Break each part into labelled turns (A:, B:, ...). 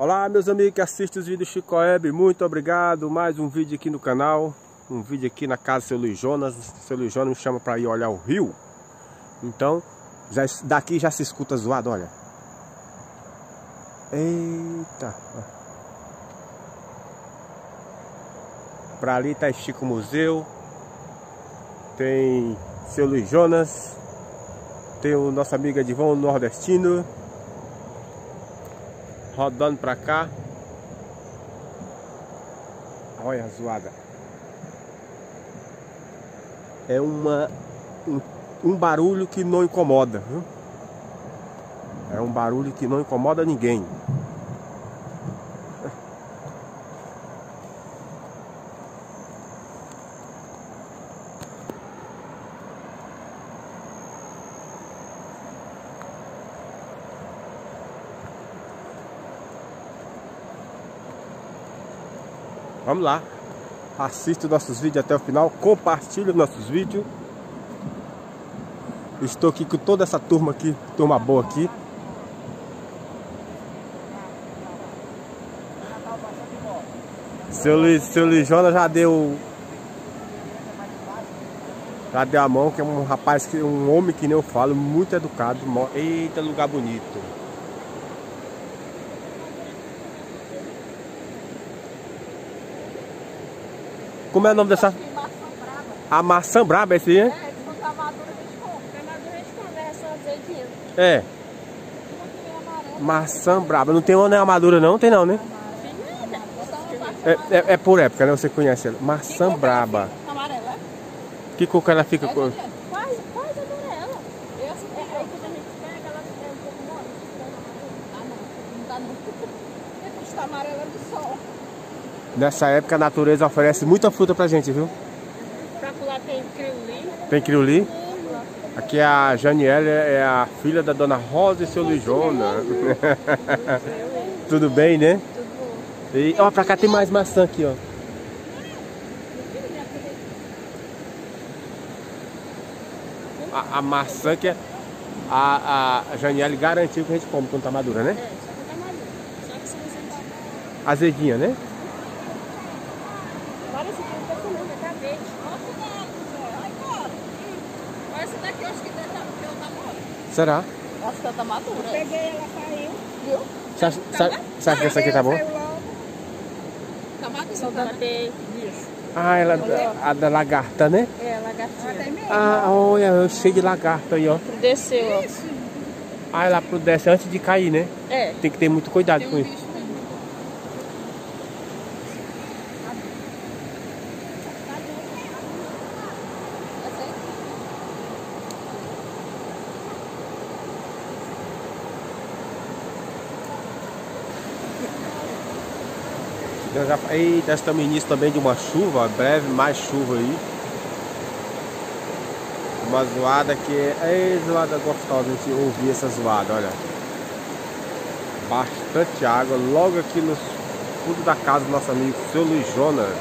A: Olá meus amigos que assistem os vídeos Chico Web, muito obrigado, mais um vídeo aqui no canal. Um vídeo aqui na casa do seu Luiz Jonas. Seu Luiz Jonas me chama para ir olhar o rio. Então, daqui já se escuta zoado, olha. Eita. Para ali tá Chico Museu. Tem seu Luiz Jonas. Tem o nosso amigo Edivão Nordestino. Rodando pra cá. Olha a zoada. É um barulho que não incomoda, viu? É um barulho que não incomoda ninguém. Vamos lá, assista os nossos vídeos até o final, compartilhe os nossos vídeos. Estou aqui com toda essa turma aqui, turma boa aqui. Seu Luiz Jonas já deu a mão, que é um rapaz, um homem que nem eu falo, muito educado. Eita, lugar bonito. Como é o nome dessa? A maçã braba, esse aí, hein?
B: É, quando tá madura a gente compra. Quando tá madura a gente compra, é só azedinha.
A: É. Maçã braba. Não tem uma nem madura não? Tem não, né? É por época, né? Você conhece ela. Maçã braba.
B: Amarela.
A: Que cor que ela fica?
B: Quase amarela. Aí quando a gente pega, ela é um pouco mole. Ah, não tá não. Está amarela do sol.
A: Nessa época a natureza oferece muita fruta pra gente, viu?
B: Pra pular tem criuli.
A: Tem criuli? Aqui a Janiele é a filha da dona Rosa e seu Luiz Jonas. Tudo bem, né?
B: Tudo bom.
A: E ó, pra cá tem mais maçã aqui, ó. A maçã que a Janiele garantiu que a gente come quando tá madura, né?
B: É, só que tá madura. Só que se você...
A: Azedinha, né?
B: Olha esse aqui, não tá comendo, é cabete. Olha essa daqui, eu acho que deve estar mole.
A: Será?
B: Acho que ela tá madura. Eu peguei, ela saiu. Viu?
A: Você acha que essa aqui tá bom?
B: Tá madura. Só dá ter bicho.
A: Ah, ela a da lagarta, né?
B: É, lagartinha.
A: Ah, olha, cheio de lagarta aí, ó.
B: Desceu, ó.
A: Ah, ela desce antes de cair, né?
B: É.
A: Tem que ter muito cuidado com isso. Eita, estamos início também de uma chuva, breve mais chuva aí. Uma zoada que é zoada gostosa, a gente ouvir essa zoada, olha. Bastante água, logo aqui no fundo da casa do nosso amigo seu Luiz Jonas.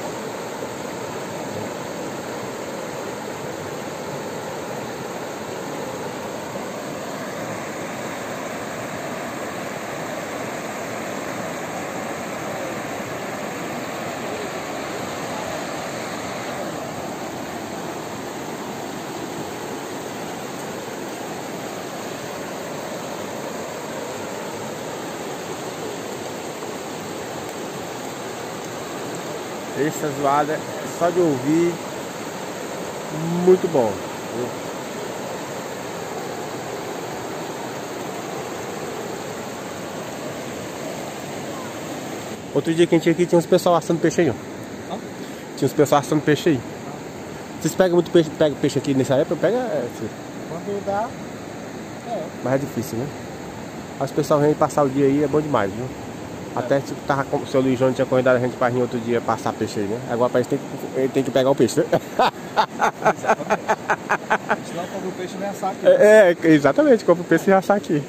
A: Essa zoada, só de ouvir, muito bom. Outro dia que a gente aqui tinha uns pessoal assando peixe aí, ó. Tinha uns pessoal assando peixe aí. Vocês pegam muito peixe, peixe aqui nessa época? Pega,
C: Quando dá,
A: mas é difícil, né? Mas o pessoal vem passar o dia aí, é bom demais, viu? Até tipo, o seu Luiz Jonas tinha convidado a gente para vir outro dia passar peixe aí, né? Agora parece que tem que pegar o peixe, né?
C: a gente não compra o peixe nem assar aqui.
A: Exatamente, compra o peixe e assar aqui.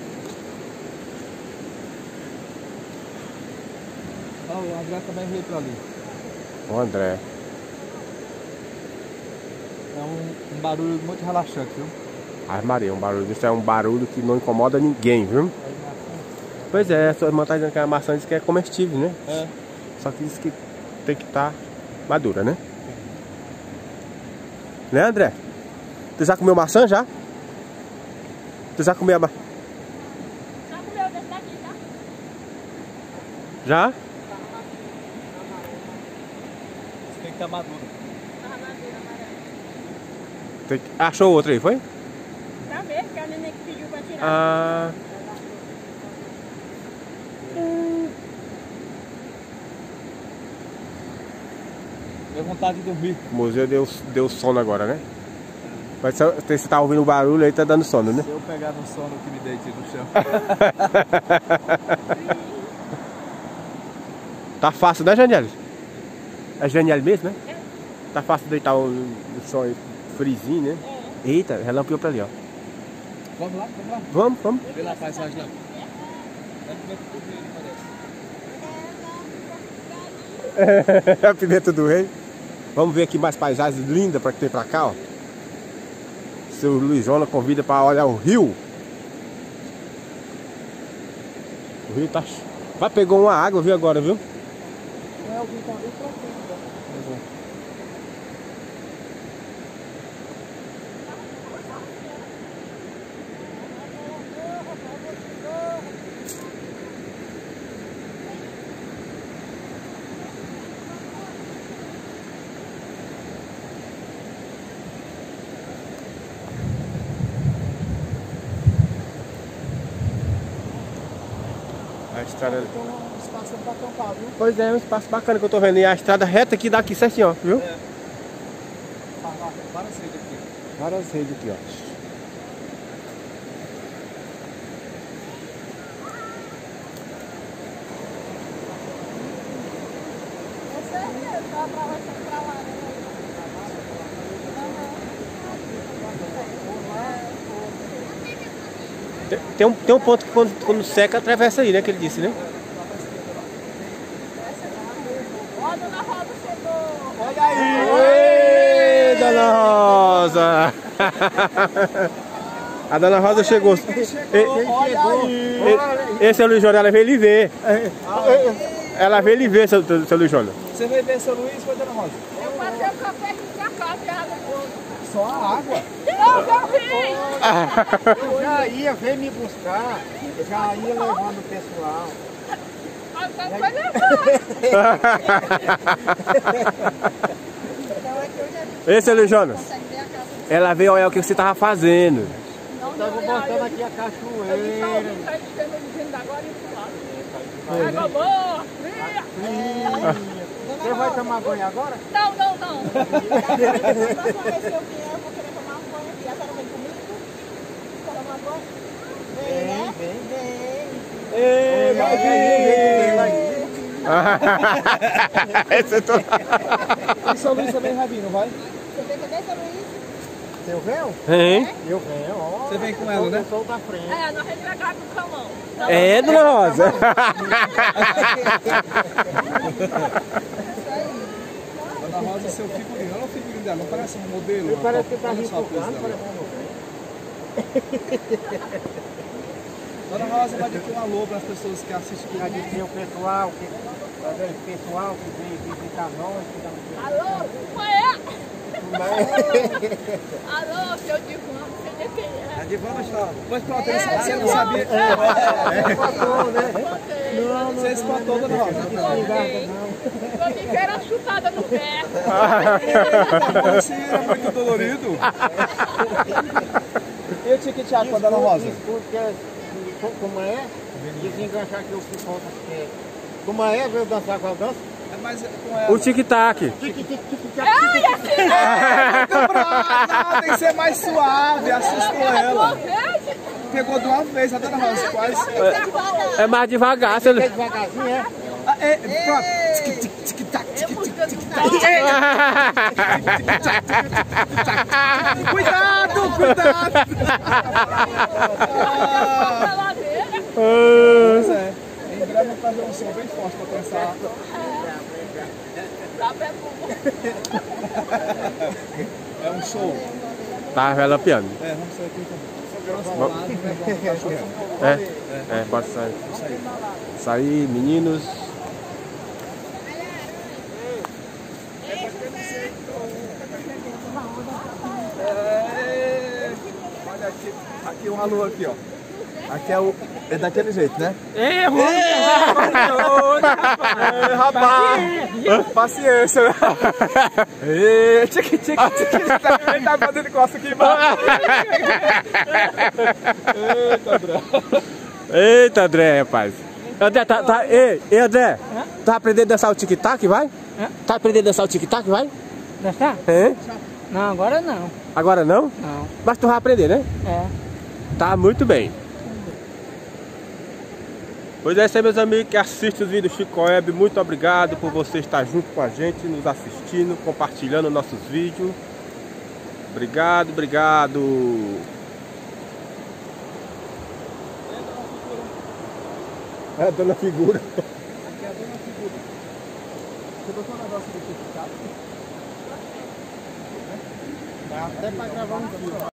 C: Ah, o André também veio pra ali.
A: O André.
C: É um barulho muito relaxante, viu?
A: Ai Maria, um barulho, isso é um barulho que não incomoda ninguém, viu? Pois é, a sua irmã tá dizendo que a maçã diz que é comestível, né?
C: É.
A: Só que diz que tem que estar madura, né? Né, André? Tu já comeu maçã já? Tu já comeu a maçã?
B: Já comeu desse daqui, tá?
A: Já?
C: Tem que estar maduro.
B: Tava madeira amarela.
A: Achou outra aí, foi?
B: Pra ver, que a neném que pediu pra tirar.
A: Ah.
C: Deu vontade de dormir.
A: O museu deu sono agora, né? Mas você tá ouvindo o barulho aí, tá dando sono, né?
C: Se eu pegar no sono que me deite no chão.
A: Tá fácil, né, Janiele? É Janiele mesmo, né?
B: É.
A: Tá fácil deitar no chão aí, frisinho, né?
B: É.
A: Eita, relampeou pra ali, ó.
C: Vamos lá, vamos lá.
A: Vamos.
C: Vê lá a paisagem lá.
A: É a pimenta do rei. Vamos ver aqui mais paisagens lindas para que tem pra cá, ó. Seu Luiz Jonas convida para olhar o rio. O rio tá... Vai, pegou uma água, viu, agora, viu?
C: Não é alguém que tá bem pra frente, tá?
A: A estrada...
C: Tem um espaço pra acampar, viu?
A: Pois é, um espaço bacana que eu tô vendo. E a estrada reta aqui daqui certinho, ó, viu?
C: É. Várias redes aqui.
A: Várias redes aqui, ó. Tem um ponto que quando seca atravessa aí, né? Que ele disse, né?
B: Ó, a dona Rosa chegou.
C: Olha aí!
A: Oi, Dona Rosa! A Dona Rosa chegou.
C: Olha aí!
A: Esse é o Luiz Jonas, ela veio lhe ver. Ela veio lhe ver, seu Luiz Jonas.
C: Você veio ver seu Luiz, foi, Dona Rosa?
B: Eu passei o café aqui pra cá, tem água no outro.
C: Só a água?
B: Não, eu vi.
D: Eu já ia ver me buscar, eu já ia levando o pessoal.
B: Agora vai levar.
A: Esse é o Luiz Jonas. Ela veio olhar o que você tava fazendo.
D: Estava mostrando aqui a cachoeira.
B: Água boa, fria.
D: Você vai tomar banho agora?
B: Não. Da próxima vez que eu vier, eu vou querer tomar um banho aqui. A senhora vem comigo? Quer tomar banho? Vem, né?
D: Vem.
A: Ei, vai vir! Esse é todo...
C: E seu Luiz também vai vir, não vai?
B: Você vem também, seu Luiz?
D: Eu venho?
A: Hein?
D: Eu venho, ó.
C: Você vem com ela, né?
D: Eu sou da frente.
B: É, nós entregar com o camão.
A: É, Dona Rosa.
C: Dona Rosa, seu figurino. Olha o figurino dela, não parece um modelo?
D: Ele parece que tá
C: Olha só a pose
D: rifocando,
C: dela.
D: parece
C: Dona Rosa, vai dizer um alô para as pessoas que assistem.
D: Já disse o pessoal que vem visitar nós. Que dá um...
B: Alô, mãe? Alô, seu Divão, não sei de quem é.
C: A Divana está. Pois pronto, você não sabia.
D: Empatou, né?
C: Você espantou, Dona Rosa.
B: Eu me quero chutada no pé.
C: Você era muito dolorido. E o tique-tac com a Dona Rosa?
D: Como é? Desenganchar aqui o pipoca. Como é? Veio dançar com a dança?
C: É mais com ela.
A: O tic-tac.
B: Ai, assim,
C: Muito brava, tem que ser mais suave, assustou ela. Pegou de uma vez a Dona Rosa, quase.
A: É mais devagar, você...
D: Devagarzinho, é?
C: Pronto. Tic-tac, tic-tac, tic-tac. Cuidado! Pois é. Em breve vou fazer um som bem forte pra pensar. É um show.
A: Tá relampeando.
C: É, vamos sair aqui também.
A: Pode sair. Sair, meninos.
C: Olha aqui um alô aqui, ó. Aqui é daquele jeito, né? Rapaz! Paciência, né? Tique, ele tá fazendo costa aqui embaixo. Eita, André.
A: Eita, André, rapaz. André, Ei, André, tá aprendendo a dançar o tic-tac, vai? Tá aprendendo a dançar o tic-tac, vai?
E: Dançar? Não, agora não.
A: Agora não?
E: Não.
A: Mas tu vai aprender, né? Tá muito bem. Pois é isso aí, meus amigos que assistem os vídeos do Chico Web. Muito obrigado por você estar junto com a gente, nos assistindo, compartilhando nossos vídeos. Obrigado. É a dona figura.
C: Aqui é a dona figura. Você botou um negócio do tic-tac?
D: Dá até pra gravar um vídeo.